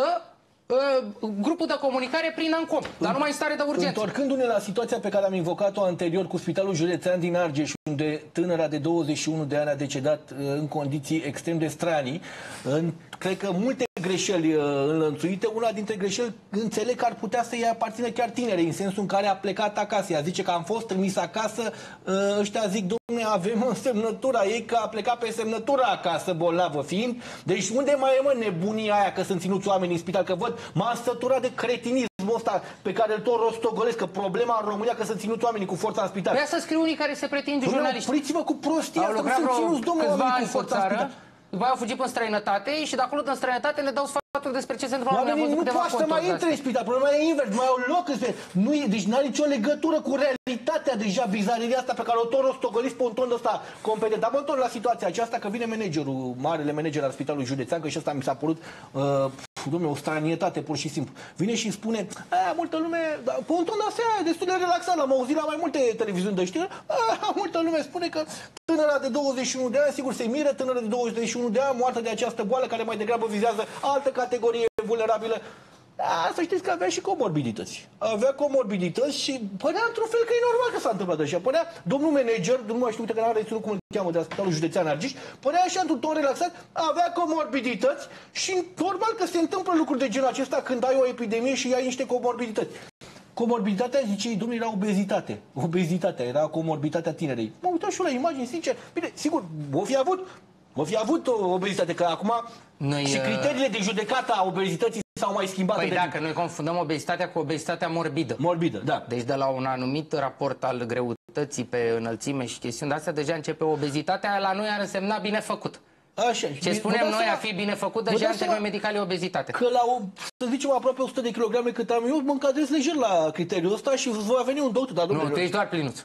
grupul de comunicare prin ANCOM, dar numai în stare de urgență. Întorcându-ne la situația pe care am invocat-o anterior cu Spitalul Județean din Argeș, unde tânăra de douăzeci și unu de ani a decedat în condiții extrem de stranii, în, cred că multe greșeli înlănțuite, una dintre greșeli înțeleg că ar putea să-i aparțină chiar tinerei, în sensul în care a plecat acasă. Ea zice că am fost trimis acasă, ăștia zic, dom'le, avem semnătura ei că a plecat pe semnătura acasă, bolnavă fiind. Deci unde mai e, mă, nebunia aia că sunt ținuți oameni în spital? Că văd, m-am săturat de cretinismul ăsta pe care îl tot rostogolesc, că problema în România că sunt ținuți oamenii cu forța în spital. Vrea să scriu unii care se pretind jurnaliști. Opriți-mă cu prostia asta, că sunt ținuți, domnule, oamenii cu forța în spital. După aia au fugit în străinătate și de acolo din străinătate ne dau sfaturi despre ce se întâmplă. Oamenii nu poate să mai intre în spital, problema e invers, mai au loc în spital. Nu e, deci n-are nicio legătură cu realitatea deja, bizareria asta pe care o tot rostogoliți pe un ton ăsta competent. Dar mă întorc la situația aceasta că vine managerul, marele manager al Spitalului Județean, că și ăsta mi s-a părut, uh, dom'le, o stranietate pur și simplu. Vine și spune, a, multă lume, da, pe un ton ăsta e destul de relaxat, l-am auzit la mai multe televiziuni de știri, a, multă lume spune că tânăra de douăzeci și unu de ani, sigur se miră, tânăra de douăzeci și unu de ani, moartă de această boală care mai degrabă vizează altă categorie vulnerabilă. Da, să știți că avea și comorbidități. Avea comorbidități și părea într-un fel că e normal că s-a întâmplat așa. Părea, domnul manager, nu mai știu că n-am reținut cum îl cheamă, de la Spitalul Județean Argeș, părea așa într-un ton relaxat, avea comorbidități și normal că se întâmplă lucruri de genul acesta când ai o epidemie și ai niște comorbidități. Comorbiditatea, zice ei, domnule, era obezitate. Obezitatea, era comorbiditatea tinerei. Mă uitam și eu la imagini, sincer. Bine, sigur, o fi avut, o fi avut o obezitate, că acum noi, și criteriile de judecată a obezității s-au mai schimbat. Păi dacă noi confundăm obezitatea cu obezitatea morbidă. Morbidă, da. Deci de la un anumit raport al greutății pe înălțime și chestiuni de astea, deja începe obezitatea, la noi ar însemna bine făcut. Așa. Ce spunem noi a fi bine făcut, deja în termeni medicali obezitate. Că la, o, să zicem, aproape o sută de kilograme cât am eu, mă încadrez lejer la criteriul ăsta și va veni un doctor. Dar, nu, tu ești doar plinuț.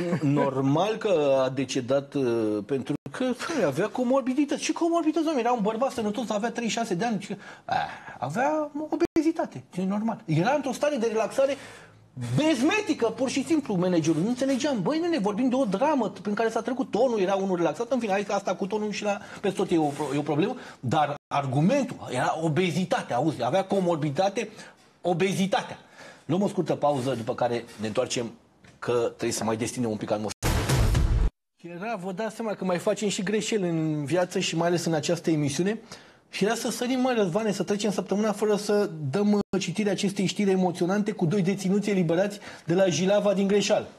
Normal că a decedat uh, pentru că păi, avea comorbidități. Și comorbidități, domnule, era un bărbat sănătos, avea treizeci și șase de ani. Și, uh, avea obezitate, e normal. Era într-o stare de relaxare bezmetică, pur și simplu, managerul. Nu înțelegeam. Băi, nu ne vorbim de o dramă prin care s-a trecut tonul, era unul relaxat. În fine, asta cu tonul și la pe tot e o, e o problemă. Dar argumentul era obezitatea, auzi, avea comorbiditate, obezitatea. Luăm o scurtă pauză, după care ne întoarcem, că trebuie să mai destinem un pic atmosfera. Era, vă dați seama că mai facem și greșeli în viață și mai ales în această emisiune. Și era să sărim, mai Răzvane, să trecem săptămâna fără să dăm citirea acestei știri emoționante cu doi deținuți eliberați de la Jilava din greșeală.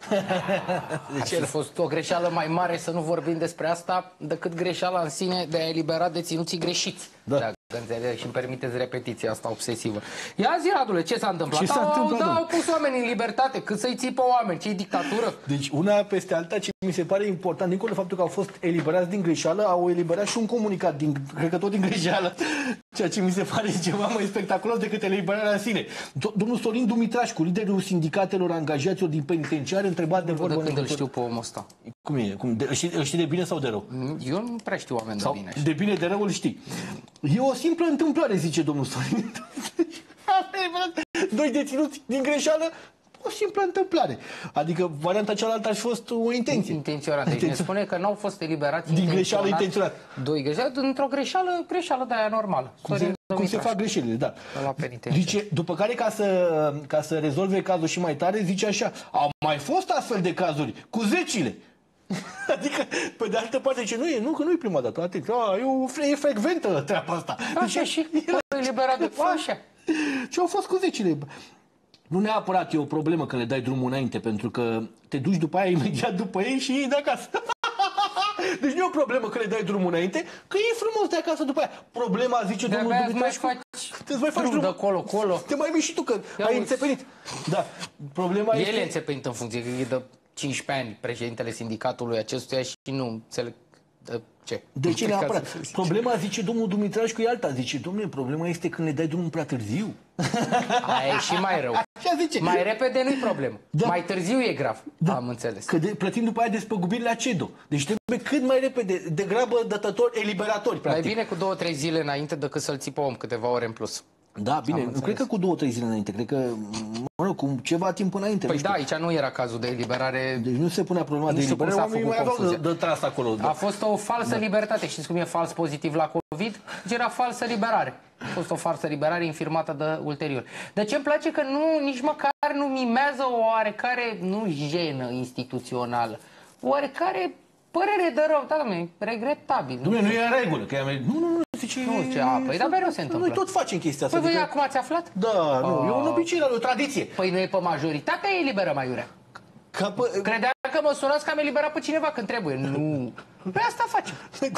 Deci ar fi fost o greșeală mai mare să nu vorbim despre asta decât greșeala în sine de a elibera deținuții greșiți. Da. Dacă înțeleg și îmi permiteți repetiția asta obsesivă. Ia zi, Radule, ce s-a întâmplat? Ce s-a întâmplat, da, au pus oamenii în libertate, cât să-i ții pe oameni, ce-i dictatură? Deci una peste alta, ce mi se pare important, dincolo de faptul că au fost eliberați din greșeală, au eliberat și un comunicat, din, cred că tot din greșeală. Ceea ce mi se pare ceva mai spectaculos decât eliberarea în sine. Domnul Sorin Dumitrașcu, liderul sindicatelor angajaților din penitenciare, întrebat de vorbă... De când îl știu pe omul ăsta. Cum e? Cum? De, îl, știi, îl știi de bine sau de rău? Eu nu prea știu oameni sau de bine. De bine, de rău îl știi. E o simplă întâmplare, zice domnul Sorin. Doi deținuți din greșeală, o simplă întâmplare. Adică varianta cealaltă ar fi fost o intenție. Intenționată. Deci ne spune că n-au fost eliberați din greșeală intenționată. Doi greșeală, într-o greșeală, greșeală de aia normală. Cum se, cum se fac greșelile, da. La zice, după care, ca să, ca să rezolve cazul și mai tare, zice așa, au mai fost astfel de cazuri, cu zecile. Adică, pe de altă parte, zice, nu e, nu, că nu e prima dată, atenție, a, e, o, e frecventă treaba asta. Așa deci, și eliberat de așa. Și au fost cu zecile. Nu neapărat e o problemă că le dai drumul înainte, pentru că te duci după aia imediat după ei și iei de acasă. Deci nu e o problemă că le dai drumul înainte, că e frumos de acasă după aia. Problema, zice de domnul Dumitrașcu, îți mai faci drumul. De colo, colo. Te mai miști și tu, că Ia ai înțepenit. Da, problema El este... e înțepenit în funcție că e de cincisprezece ani președintele sindicatului acestuia și nu înțeleg de ce. De ce neapărat? Problema, zice domnul Dumitrașcu, e alta. Zice, domnule, problema este când le dai drumul prea târziu. Aia e și mai rău. Așa zice. Mai repede nu-i problemă. Da. Mai târziu e grav. Da. Am înțeles. Că de, plătim după aia despăgubirile la CEDO. Deci trebuie cât mai repede, degrabă dătători, eliberatori, practic. Mai bine cu două, trei zile înainte decât să-l ții pe om câteva ore în plus. Da, bine, nu cred că cu două, trei zile înainte, cred că, mă rog, cu ceva timp înainte. Păi da, aici nu era cazul de eliberare. Deci nu se punea problema de eliberare, oamenii mai aveau de, de tras acolo. A fost o falsă da. libertate. Știți cum e fals pozitiv la COVID? Deci era falsă liberare. A fost o falsă liberare infirmată de ulterior. De ce îmi place că nu, nici măcar nu mimează o oarecare, nu jenă instituțională, oarecare părere de rău, da, domnule, regretabil. Dom'le, nu e în regulă, că nu, nu, nu, zice... Nu, ce, a, păi, dar mereu se întâmplă. Noi tot facem chestia asta. Păi voi acum ați aflat? Da, nu, e un obicei, e o tradiție. Păi noi pe majoritatea e liberă, Maiurea. Credeam că mă sunați că am eliberat pe cineva când trebuie. Nu. Pe asta facem.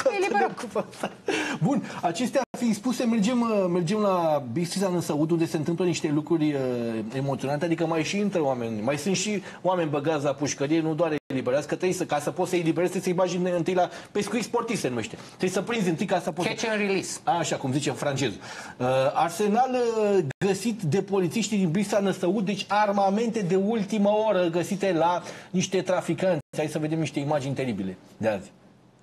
Bun, acestea fiind spuse, mergem, mergem la Bistrița Năsăud, unde se întâmplă niște lucruri uh, emoționante, adică mai și intră oameni, mai sunt și oameni băgați la pușcărie, nu doar eliberați, că trebuie să, ca să poți să eliberezi, trebuie să-i bagi întâi la pescuit sportiv, se numește. Trebuie să prinzi întâi ca să poți... Catch and release. Așa, cum zice în franceză. Uh, arsenal uh, găsit de polițiștii din Bistrița Năsăud, deci armamente de ultimă oră găsite la niște traficanți. Hai să vedem niște imagini teribile de azi.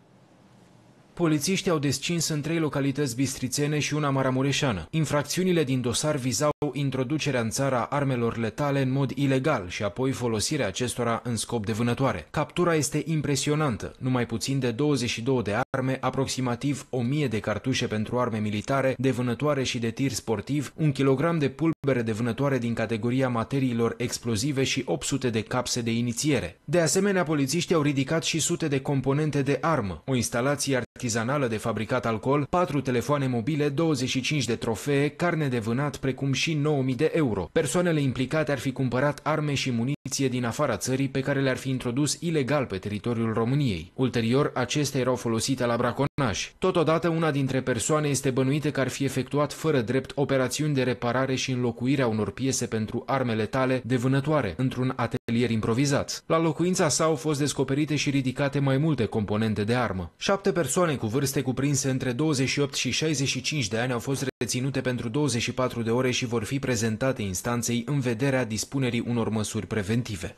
Polițiștii au descins în trei localități bistrițene și una maramureșeană. Infracțiunile din dosar vizau introducerea în țara armelor letale în mod ilegal și apoi folosirea acestora în scop de vânătoare. Captura este impresionantă, numai puțin de douăzeci și două de arme, aproximativ o mie de cartușe pentru arme militare, de vânătoare și de tir sportiv, un kilogram de pulbere de vânătoare din categoria materiilor explozive și opt sute de capse de inițiere. De asemenea, polițiștii au ridicat și sute de componente de armă, o instalație artizanală de fabricat alcool, patru telefoane mobile, douăzeci și cinci de trofee, carne de vânat, precum și nouă mii de euro. Persoanele implicate ar fi cumpărat arme și muniție din afara țării pe care le-ar fi introdus ilegal pe teritoriul României. Ulterior, acestea erau folosite la braconaj. Totodată, una dintre persoane este bănuită că ar fi efectuat fără drept operațiuni de reparare și înlocuirea unor piese pentru arme letale de vânătoare într-un atelier improvizat. La locuința sa au fost descoperite și ridicate mai multe componente de armă. Șapte persoane cu vârste cuprinse între douăzeci și opt și șaizeci și cinci de ani au fost reținute pentru douăzeci și patru de ore și vor fi prezentate instanței în vederea dispunerii unor măsuri preventive.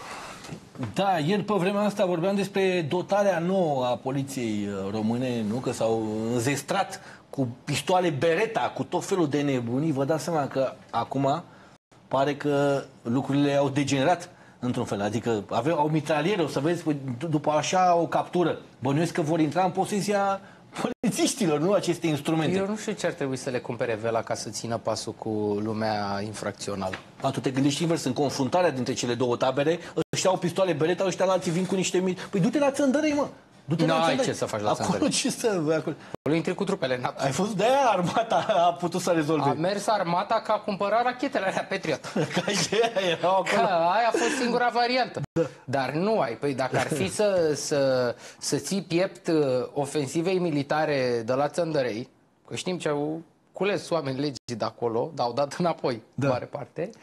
Da, ieri pe vremea asta vorbeam despre dotarea nouă a poliției române, nu? Că s-au înzestrat cu pistoale Beretta, cu tot felul de nebunii. Vă dați seama că acum pare că lucrurile au degenerat într-un fel. Adică aveau, au mitraliere, o să vezi, după așa o captură. Bănuiesc că vor intra în posesia polițiștilor, nu aceste instrumente. Eu nu știu ce ar trebui să le cumpere Vela ca să țină pasul cu lumea infracțională. A, tu te gândești invers, în confruntarea dintre cele două tabere, ăștia au pistoale Beretta, ăștia alții vin cu niște mii. Păi du-te la Țăndărei, mă! Du-te la Țăndărei. Ai ce să faci la Țăndărei. Acolo ce să... Acolo, acolo intri cu trupele. Ai fost de-aia armata a putut să rezolve. A mers armata ca a cumpărat rachetele alea Patriot. Ca ideea erau acolo. Că aia a fost singura variantă. Da. Dar nu ai. Păi dacă ar fi să, să, să ții piept ofensivei militare de la Țăndărei, că știm ce au cules oameni legii de acolo, dar au dat înapoi, da. Mare parte,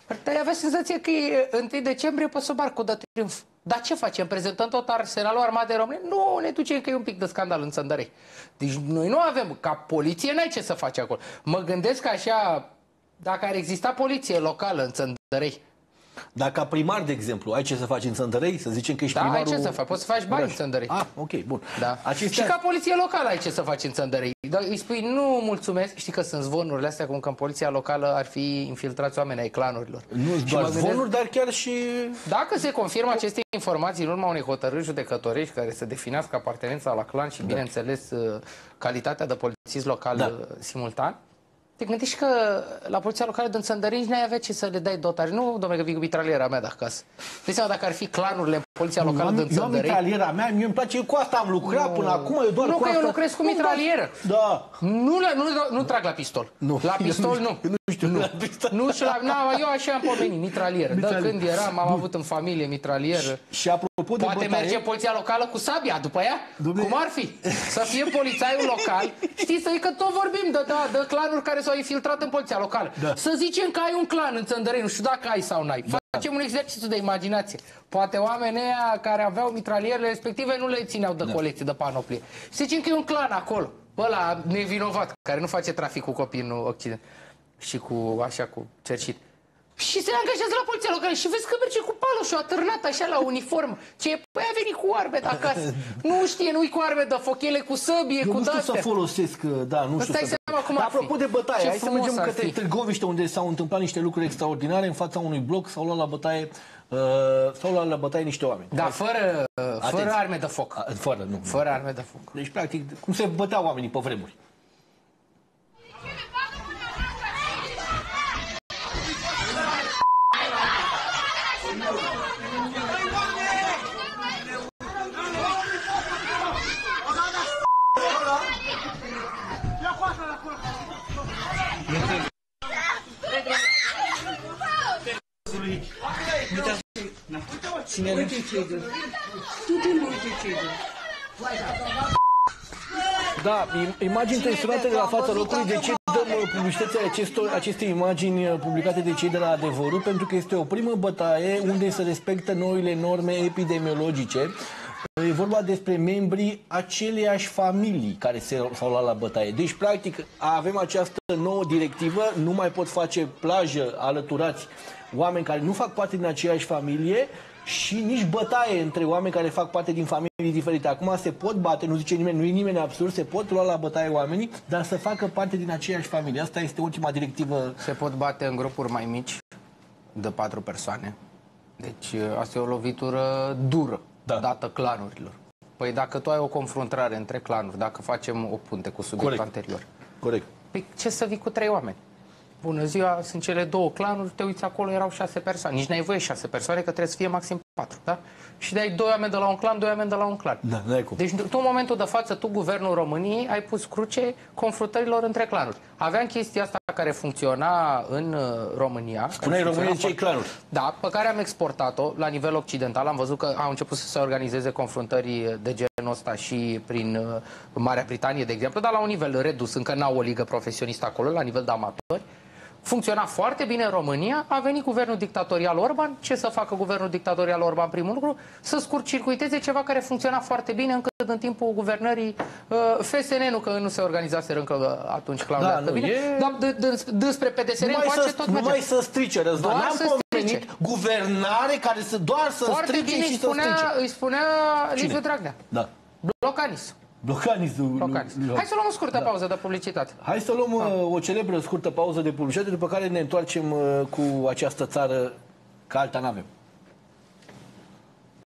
Dar avea senzația că e întâi decembrie pe sub Arcul de Triunf. Dar ce facem? Prezentăm tot arsenalul armatei române? Nu, ne ducem că e un pic de scandal în Țăndărei. Deci noi nu avem, ca poliție n-ai ce să faci acolo. Mă gândesc așa, dacă ar exista poliție locală în Țăndărei. Dacă primar, de exemplu, ai ce să faci în Țăndărei? Să zicem că ești da, primarul... ai ce să faci, poți să faci bani în Țăndărei. Ah, ok, bun. Da. Acestea... Și ca poliție locală ai ce să faci în Țăndărei. Dar îi spui, nu mulțumesc, știi că sunt zvonurile astea, cum că în poliția locală ar fi infiltrați oameni ai clanurilor. Nu doar zvonuri, dar chiar și... Dacă se confirmă aceste informații în urma unei hotărâri judecătorești care să definească apartenența la clan și, da. bineînțeles, calitatea de polițist local da. simultan, te gândești că la poliția locală din Țăndărei n-ai avea ce să le dai dotare. Nu, domnule, că vii cu mitraliera mea de acasă. Deci seama dacă ar fi clanurile în poliția locală din Țăndărei. Eu am mitraliera mea, mie îmi place, eu cu asta am lucrat no. până acum, eu doar nu, cu că asta... eu lucrez cu mitralieră. Da. Nu, la, nu, nu trag la pistol. Nu. La pistol eu nu. nu. Eu nu știu nu. la pistol. Nu știu la... Na, eu așa am pomenit, mitralieră. Da, când eram, am avut în familie mitralieră. Și, și apropo de poate bătaie... merge poliția locală cu sabia după ea? Dumne... Cum ar fi? Să fie polițaiul local. Știi, să că tot vorbim de, de, de clanuri care s-au infiltrat în poliția locală. Da. Să zicem că ai un clan în Țăndărei, nu știu dacă ai sau n-ai. Da. Facem un exercițiu de imaginație. Poate oamenii aia care aveau mitralierele respective nu le țineau de da. colecție, de panoplie. Să zicem că e un clan acolo, ăla nevinovat, care nu face trafic cu copii în Occident și cu, așa, cu cercit. Și se angajează la poliția locală și vezi că merge cu paloșul atârnat așa la uniform. Ce? Păi a venit cu arme de acasă. Nu știe, nu-i cu arme de foc, ele cu săbie, eu cu nu știu de-astea. să folosesc, da, nu știu să... Dar apropo de bătaie, hai să mergem către Târgoviște, unde s-au întâmplat niște lucruri extraordinare. În fața unui bloc s-au luat la bătaie, uh, s-au luat la bătaie niște oameni. Da, fără, uh, fără arme de foc. A, fără, nu. Fără arme de foc. Deci, practic, cum se băteau oamenii pe vremuri. Da, imagini tensionate de la fața locului. De ce dăm publicității acestor, aceste imagini publicate de cei de la Adevărul? Pentru că este o primă bătaie unde se respectă noile norme epidemiologice. E vorba despre membrii aceleiași familii care s-au luat la bătaie. Deci, practic, avem această nouă directivă, nu mai pot face plajă alăturați oameni care nu fac parte din aceeași familie și nici bătaie între oameni care fac parte din familii diferite. Acum se pot bate, nu zice nimeni, nu e nimeni absurd, se pot lua la bătaie oamenii, dar să facă parte din aceeași familie. Asta este ultima directivă. Se pot bate în grupuri mai mici, de patru persoane. Deci asta e o lovitură dură, da. dată clanurilor. Păi dacă tu ai o confruntare între clanuri, dacă facem o punte cu subiectul Corect. anterior, Corect. Păi ce să vii cu trei oameni? Bună ziua, sunt cele două clanuri, te uiți acolo, erau șase persoane. Nici n-ai voie șase persoane, că trebuie să fie maxim patru, da? Și dai doi oameni de la un clan, doi oameni de la un clan. Da, n-ai cum. Deci tu, în momentul de față, tu, Guvernul României, ai pus cruce confruntărilor între clanuri. Aveam chestia asta care funcționa în uh, România. Spuneai România cei clanuri. Da, pe care am exportat-o la nivel occidental. Am văzut că au început să se organizeze confruntări de genul ăsta și prin uh, Marea Britanie, de exemplu, dar la un nivel redus. Încă n-au o ligă profesionistă acolo, la nivel de amatori. Funcționa foarte bine în România, a venit guvernul dictatorial Orban. Ce să facă guvernul dictatorial Orban? Primul lucru, să scurt-circuiteze ceva care funcționa foarte bine încă în timpul guvernării uh, F S N, nu că nu se organizaseră încă atunci claurile da, atât bine, e... dar de, de, despre P D S R încoace tot merge. Numai să strice, Răzvan. N-am pomenit guvernare care să doar să foarte strice bine și spunea, să strice. Îi spunea Liviu Dragnea. Da. Blocanis. Blocanisul. Hai să luăm o scurtă da. pauză de publicitate. Hai să luăm ah. o celebră scurtă pauză de publicitate, după care ne întoarcem cu această țară, că alta n-avem.